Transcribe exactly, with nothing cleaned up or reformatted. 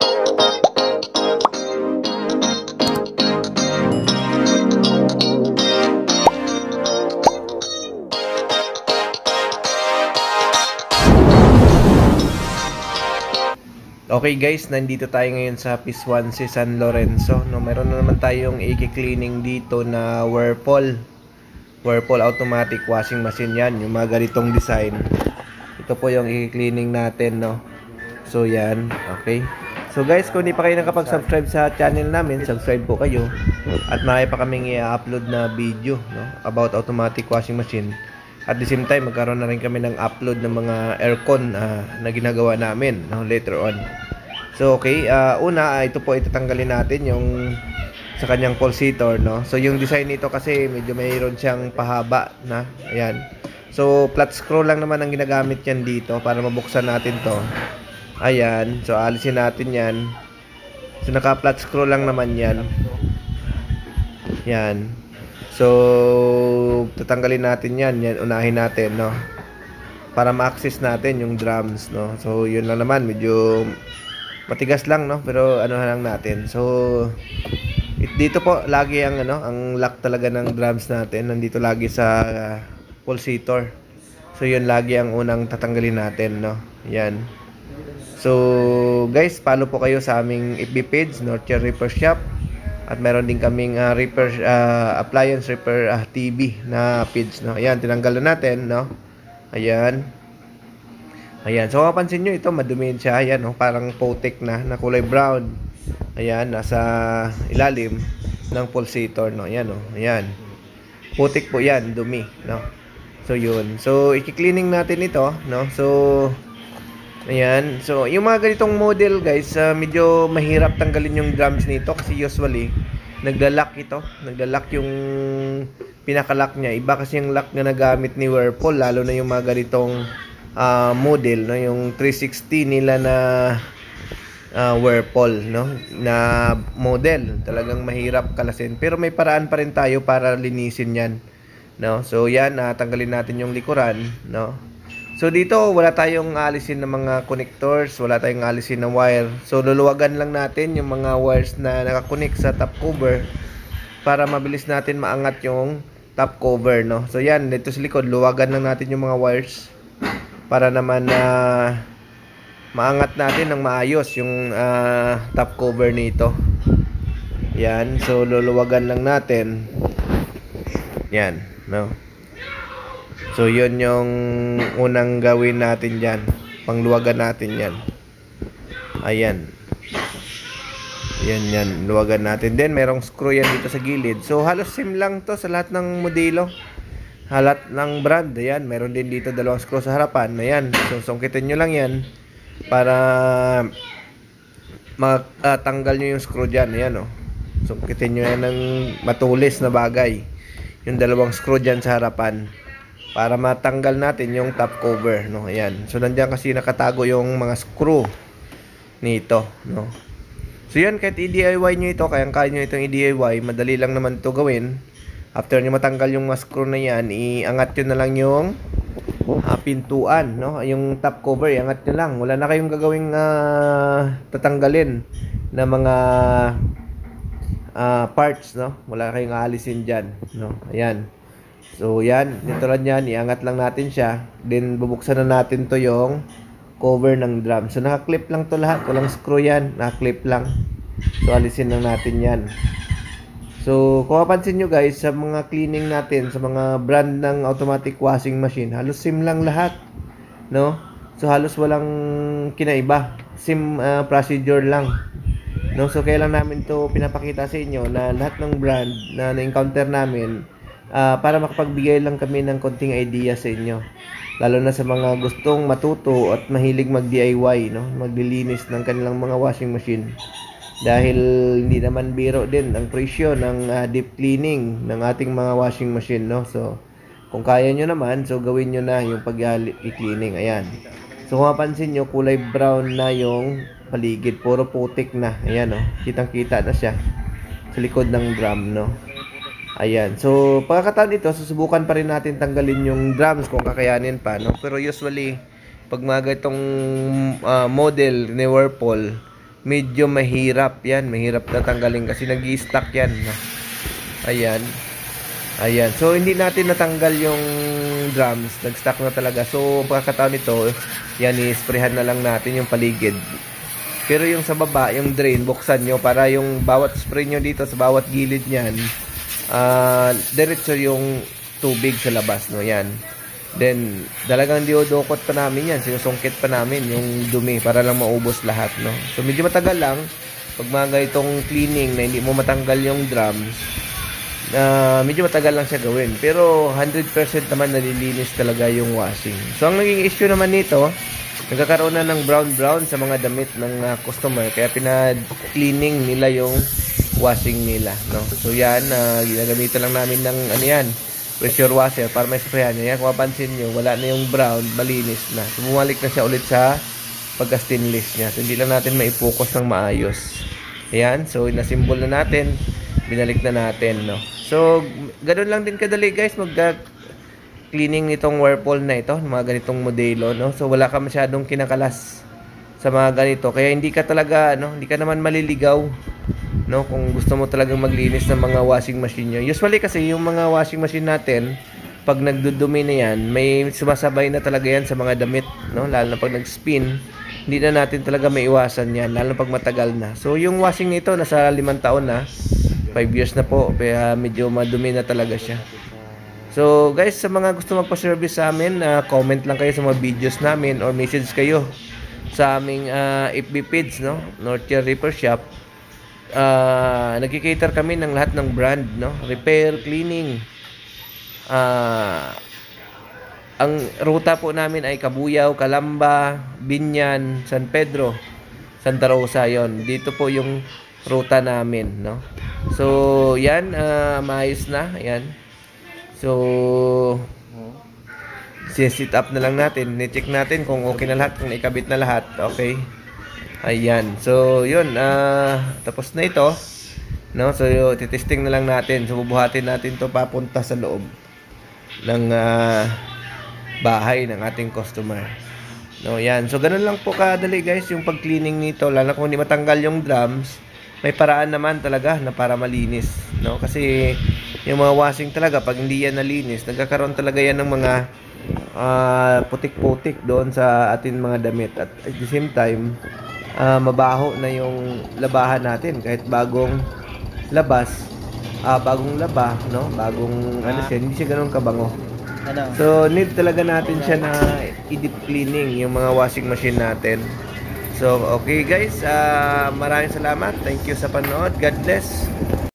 Okay guys, nandito tayo ngayon sa Piswansi, San Lorenzo. No, meron na naman tayong i-cleaning dito na Whirlpool. Whirlpool automatic washing machine yan, yung mga ganitong design. Ito po yung i-cleaning natin, no. So yan, okay. So guys, kung hindi pa kayo nakapag-subscribe sa channel namin, subscribe po kayo. At marami pa kaming i-upload na video, no, about automatic washing machine. At the same time, magkaroon na rin kami ng upload ng mga aircon uh, na ginagawa namin, no, later on. So okay, uh, una, uh, ito po itatanggalin natin yung sa kanyang pulsator, no. So yung design nito kasi medyo mayroon siyang pahaba na, ayan. So flat screw lang naman ang ginagamit yan dito para mabuksan natin to. Ayan, so alisin natin yan. So naka flat screw lang naman yan. Yan. So tatanggalin natin yan, yan unahin natin, no, para ma-access natin yung drums, no. So yun lang naman, medyo matigas lang, no, pero ano lang natin. So it, dito po lagi ang ano, ang lock talaga ng drums natin nandito lagi sa uh, pulsator. So yun lagi ang unang tatanggalin natin, no. Yan. So guys, follow po kayo sa aming F B page, Northshire Repair Shop. At meron din kaming uh, repair, uh, appliance repair uh, T V na page, no. Ayan, tinanggal na natin, no. Ayan. Ayan, so mapansin nyo ito, madumi siya. Ayan, no, parang putik na, na kulay brown. Ayan, nasa ilalim ng pulsator, no. Ayan, no. Ayan. Putik po yan, dumi, no. So yun. So i-cleaning natin ito, no. So ayan, so yung mga ganitong model guys, uh, medyo mahirap tanggalin yung drums nito kasi usually nagla-lock ito, nagla-lock yung pinaka-lock niya. Iba kasi yung lock na nagamit ni Whirlpool, lalo na yung mga ganitong uh, model, no, yung three sixty nila na uh, Whirlpool, no, na model. Talagang mahirap kalasin, pero may paraan pa rin tayo para linisin yan, no. So yan, uh, tanggalin natin yung likuran, no. So dito wala tayong alisin ng mga connectors, wala tayong alisin ng wire. So luluwagan lang natin yung mga wires na nakakonek sa top cover para mabilis natin maangat yung top cover, no. So yan, dito sa likod luwagan lang natin yung mga wires para naman na uh, maangat natin ng maayos yung uh, top cover nito. Yan, so luluwagan lang natin. Yan, no. So yun yung unang gawin natin dyan, pangluwagan natin yan. Ayan. Yan yan, luwagan natin. Then merong screw yan dito sa gilid. So halos same lang to sa lahat ng modelo, halat ng brand. Ayan, meron din dito dalawang screw sa harapan. Ayan, so sungkitin nyo lang yan para matanggal uh, nyo yung screw dyan. Ayan, oh. Sungkitin nyo yan ng matulis na bagay, yung dalawang screw dyan sa harapan, para matanggal natin yung top cover, no. Ayan. So nandiyan kasi nakatago yung mga screw nito, no. So yan, kahit i-D I Y nyo ito, kaya kaya nyo itong i-D I Y, madali lang naman ito gawin. After nyo matanggal yung mga screw na yan, iangat nyo na lang yung uh, pintuan, no, yung top cover, iangat nyo lang. Wala na kayong gagawing uh, tatanggalin na mga uh, parts, no. Wala kayong aalisin dyan, no. Ayan. So yan, dito lang yan, iangat lang natin siya. Then bubuksan na natin to yung cover ng drum. So naka-clip lang to lahat, walang screw yan, naka-clip lang. So alisin lang natin yan. So kung mapansin nyo guys, sa mga cleaning natin, sa mga brand ng automatic washing machine, halos same lang lahat, no. So halos walang kinaiba, same uh, procedure lang, no. So kaya lang namin to pinapakita sa inyo na lahat ng brand na na-encounter namin, Uh, para makapagbigay lang kami ng konting idea sa inyo, lalo na sa mga gustong matuto at mahilig mag D I Y, no, maglilinis ng kanilang mga washing machine, dahil hindi naman biro din ang presyo ng uh, deep cleaning ng ating mga washing machine, no. So kung kaya nyo naman, so gawin nyo na yung pag-cleaning. Ayan, so kung mapansin nyo, kulay brown na yung paligid, puro putik na. Ayan, no, kitang kita na siya sa likod ng drum, no. Ayan. So, pagkakataon ito, susubukan pa rin natin tanggalin yung drums kung kakayanin pa, no? Pero usually, pag mga itong uh, model ni Whirlpool, medyo mahirap yan. Mahirap na tanggalin kasi nag-i-stuck yan. No? Ayan. Ayan. So, hindi natin natanggal yung drums. Nag-stuck na talaga. So, pagkakataon nito, yan, i-sprayhan na lang natin yung paligid. Pero yung sa baba, yung drain, buksan nyo para yung bawat spray nyo dito sa bawat gilid niyan, uh, diretso yung tubig sa labas, no? Yan. Then, talagang diodokot pa namin yan. Sinusungkit pa namin yung dumi para lang maubos lahat, no? So, medyo matagal lang. Pag mga ganitong cleaning na hindi mo matanggal yung drums, uh, medyo matagal lang siya gawin. Pero, one hundred percent naman nalilinis talaga yung washing. So, ang naging issue naman nito, nagkakaroon na ng brown-brown sa mga damit ng uh, customer. Kaya, pinag-cleaning nila yung washing nila, no? So, yan, uh, ginagamitan lang namin ng, ano yan, pressure washer para may sprayan niya. Kung mapansin nyo, wala na yung brown, malinis na. So, bumalik na siya ulit sa pagka-stainless niya. So, hindi lang natin maipokus ng maayos. Ayan. So, nasimbol na natin. Binalik na natin, no? So, ganoon lang din kadali, guys, mag-cleaning nitong Whirlpool na ito, mga ganitong modelo, no? So, wala ka masyadong kinakalas sa mga ganito. Kaya, hindi ka talaga, no? Hindi ka naman maliligaw, no, kung gusto mo talagang maglinis ng mga washing machine nyo. Usually kasi yung mga washing machine natin, pag nagdudumi na yan, may sumasabay na talaga yan sa mga damit, no, lalo na pag nag-spin, hindi na natin talaga may iwasan yan, lalo na pag matagal na. So yung washing nito nasa limang taon na, five years na po, kaya medyo madumi na talaga siya. So guys, sa mga gusto magpa-service sa amin, uh, comment lang kayo sa mga videos namin or message kayo sa aming uh, F B page, no, Northshire Repair Shop. Uh, nagki-cater kami ng lahat ng brand, no? Repair, cleaning. Uh, ang ruta po namin ay Cabuyao, Calamba, Binyan, San Pedro, Santa Rosa, yon. Dito po yung ruta namin, no? So, yan, uh, maayos na, yan. So, sit up na lang natin. Ni-check natin kung okay na lahat, kung ikabit na lahat, okay? Ayan. So, yun. Uh, tapos na ito. No? So, titesting na lang natin. So, bubuhatin natin to papunta sa loob ng uh, bahay ng ating customer. No, yan. So, ganun lang po kadali, guys, yung pag-cleaning nito. Lalo kung hindi matanggal yung drums, may paraan naman talaga na para malinis. No? Kasi, yung mga washing talaga, pag hindi yan nalinis, nagkakaroon talaga yan ng mga uh, putik-putik doon sa ating mga damit. At at the same time, Uh, mabaho na yung labahan natin kahit bagong labas, uh, bagong laba, no, bagong ano siya, hindi siya ganoon kabango. So need talaga natin siya na i-deep cleaning yung mga washing machine natin. So okay guys, uh, maraming salamat, thank you sa panood, God bless.